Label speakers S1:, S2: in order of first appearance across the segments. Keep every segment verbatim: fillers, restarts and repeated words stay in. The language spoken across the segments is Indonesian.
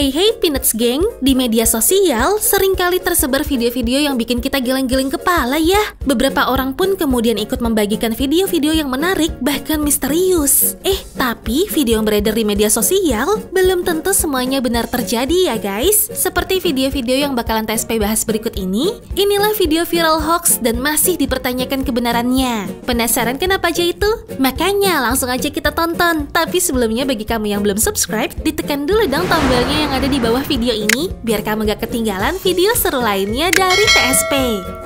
S1: Hey hey Peanuts Gang, di media sosial seringkali tersebar video-video yang bikin kita geleng-geleng kepala ya. Beberapa orang pun kemudian ikut membagikan video-video yang menarik bahkan misterius. Eh, tapi video yang beredar di media sosial belum tentu semuanya benar terjadi ya guys. Seperti video-video yang bakalan T S P bahas berikut ini, inilah video viral hoax dan masih dipertanyakan kebenarannya. Penasaran kenapa aja itu? Makanya langsung aja kita tonton. Tapi sebelumnya bagi kamu yang belum subscribe, ditekan dulu dong tombolnya yang ada di bawah video ini biar kamu gak ketinggalan video seru lainnya dari T S P.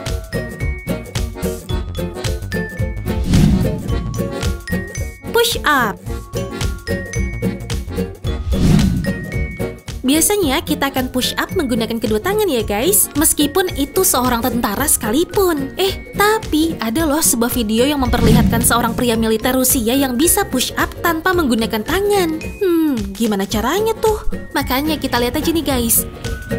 S1: Push up. Biasanya kita akan push up menggunakan kedua tangan ya guys, meskipun itu seorang tentara sekalipun. Eh, tapi ada loh sebuah video yang memperlihatkan seorang pria militer Rusia yang bisa push up tanpa menggunakan tangan. Hmm, gimana caranya tuh? Makanya kita lihat aja nih guys.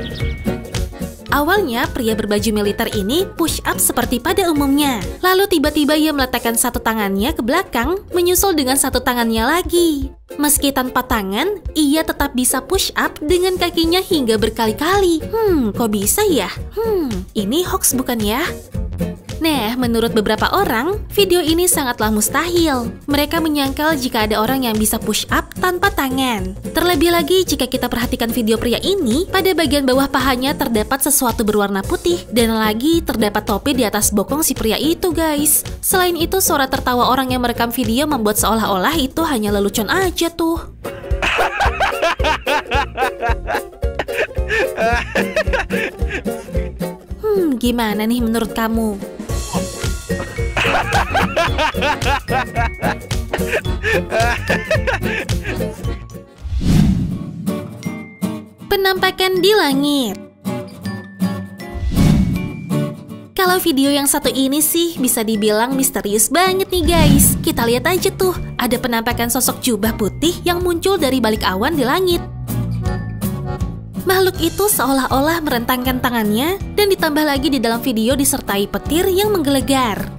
S1: Awalnya pria berbaju militer ini push up seperti pada umumnya. Lalu tiba-tiba ia meletakkan satu tangannya ke belakang, menyusul dengan satu tangannya lagi. Meski tanpa tangan, ia tetap bisa push up dengan kakinya hingga berkali-kali. Hmm, kok bisa ya? Hmm, ini hoax bukan ya? Nah, menurut beberapa orang, video ini sangatlah mustahil. Mereka menyangkal jika ada orang yang bisa push up tanpa tangan. Terlebih lagi jika kita perhatikan video pria ini, pada bagian bawah pahanya terdapat sesuatu berwarna putih, dan lagi terdapat topi di atas bokong si pria itu guys. Selain itu, suara tertawa orang yang merekam video membuat seolah-olah itu hanya lelucon aja tuh. Hmm, gimana nih menurut kamu? Penampakan di langit. Kalau video yang satu ini sih bisa dibilang misterius banget nih guys. Kita lihat aja tuh, ada penampakan sosok jubah putih yang muncul dari balik awan di langit. Makhluk itu seolah-olah merentangkan tangannya dan ditambah lagi di dalam video disertai petir yang menggelegar.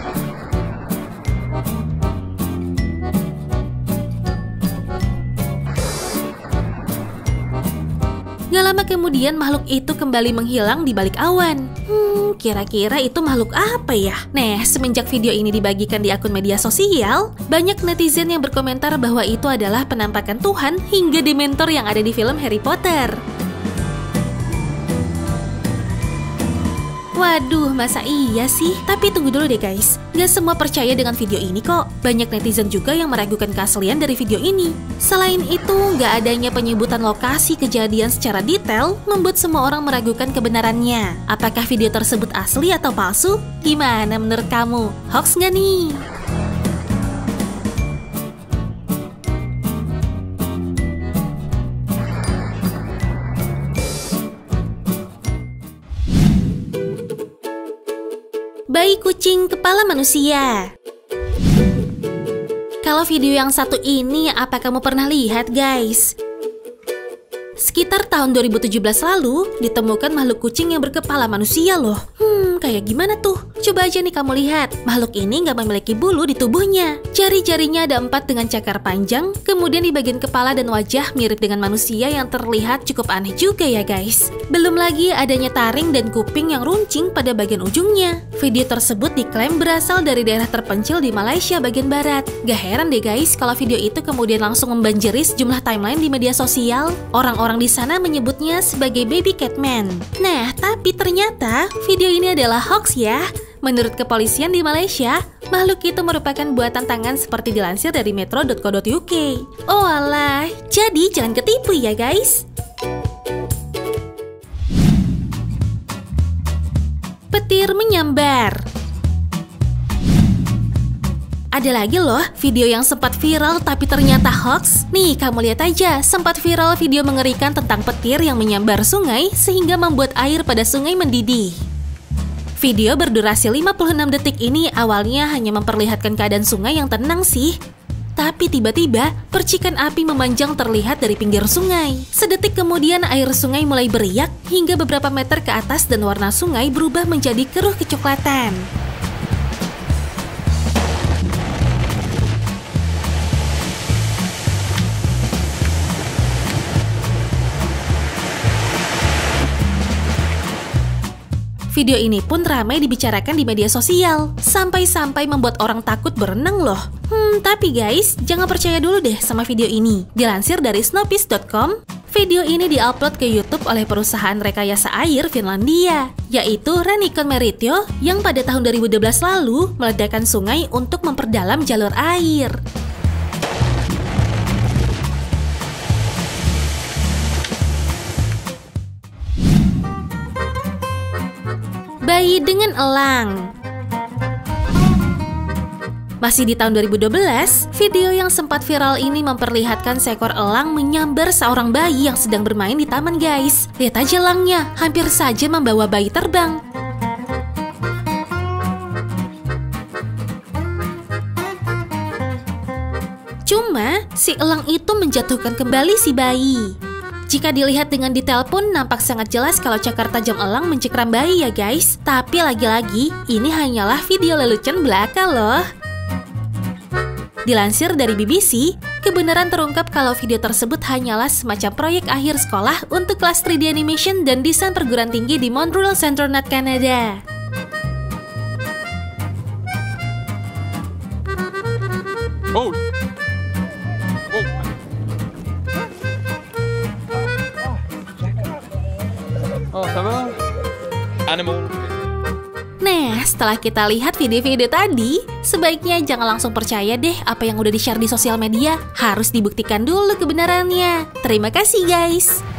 S1: Gak lama kemudian makhluk itu kembali menghilang di balik awan. Hmm, kira-kira itu makhluk apa ya? Nah, semenjak video ini dibagikan di akun media sosial, banyak netizen yang berkomentar bahwa itu adalah penampakan Tuhan hingga Dementor yang ada di film Harry Potter. Waduh, masa iya sih? Tapi tunggu dulu deh guys, gak semua percaya dengan video ini kok. Banyak netizen juga yang meragukan keaslian dari video ini. Selain itu, gak adanya penyebutan lokasi kejadian secara detail membuat semua orang meragukan kebenarannya. Apakah video tersebut asli atau palsu? Gimana menurut kamu? Hoax gak nih? Bayi kucing kepala manusia. Kalau video yang satu ini, apa kamu pernah lihat guys? Sekitar tahun dua ribu tujuh belas lalu, ditemukan makhluk kucing yang berkepala manusia loh. Hmm, kayak gimana tuh? Coba aja nih kamu lihat, makhluk ini nggak memiliki bulu di tubuhnya. Jari-jarinya ada empat dengan cakar panjang, kemudian di bagian kepala dan wajah mirip dengan manusia yang terlihat cukup aneh juga ya guys. Belum lagi adanya taring dan kuping yang runcing pada bagian ujungnya. Video tersebut diklaim berasal dari daerah terpencil di Malaysia bagian barat. Gak heran deh guys kalau video itu kemudian langsung membanjiri sejumlah timeline di media sosial. Orang-orang di sana menyebutnya sebagai baby catman. Nah, tapi ternyata video ini adalah hoax ya. Menurut kepolisian di Malaysia, makhluk itu merupakan buatan tangan seperti dilansir dari metro dot co dot u k. Oh alah, jadi jangan ketipu ya guys. Petir menyambar. Ada lagi loh video yang sempat viral tapi ternyata hoax. Nih kamu lihat aja, sempat viral video mengerikan tentang petir yang menyambar sungai sehingga membuat air pada sungai mendidih. Video berdurasi lima puluh enam detik ini awalnya hanya memperlihatkan keadaan sungai yang tenang sih. Tapi tiba-tiba percikan api memanjang terlihat dari pinggir sungai. Sedetik kemudian air sungai mulai beriak hingga beberapa meter ke atas dan warna sungai berubah menjadi keruh kecoklatan. Video ini pun ramai dibicarakan di media sosial, sampai-sampai membuat orang takut berenang loh. Hmm, tapi guys, jangan percaya dulu deh sama video ini. Dilansir dari snopis dot com, video ini diupload ke YouTube oleh perusahaan rekayasa air Finlandia, yaitu Rannikon Meriitio yang pada tahun dua ribu dua belas lalu meledakkan sungai untuk memperdalam jalur air. Bayi dengan elang. Masih di tahun dua ribu dua belas, video yang sempat viral ini memperlihatkan seekor elang menyambar seorang bayi yang sedang bermain di taman guys. Lihat aja elangnya, hampir saja membawa bayi terbang. Cuma, si elang itu menjatuhkan kembali si bayi. Jika dilihat dengan detail pun nampak sangat jelas kalau cakar tajam elang mencekram bayi ya guys. Tapi lagi-lagi, ini hanyalah video lelucon belaka loh. Dilansir dari B B C, kebenaran terungkap kalau video tersebut hanyalah semacam proyek akhir sekolah untuk kelas tiga D Animation dan desain perguruan tinggi di Montreal Centronet, Kanada.
S2: Oh. Oh, sama animal.
S1: Nah, setelah kita lihat video-video tadi, sebaiknya jangan langsung percaya deh apa yang udah di-share di sosial media. Harus dibuktikan dulu kebenarannya. Terima kasih guys.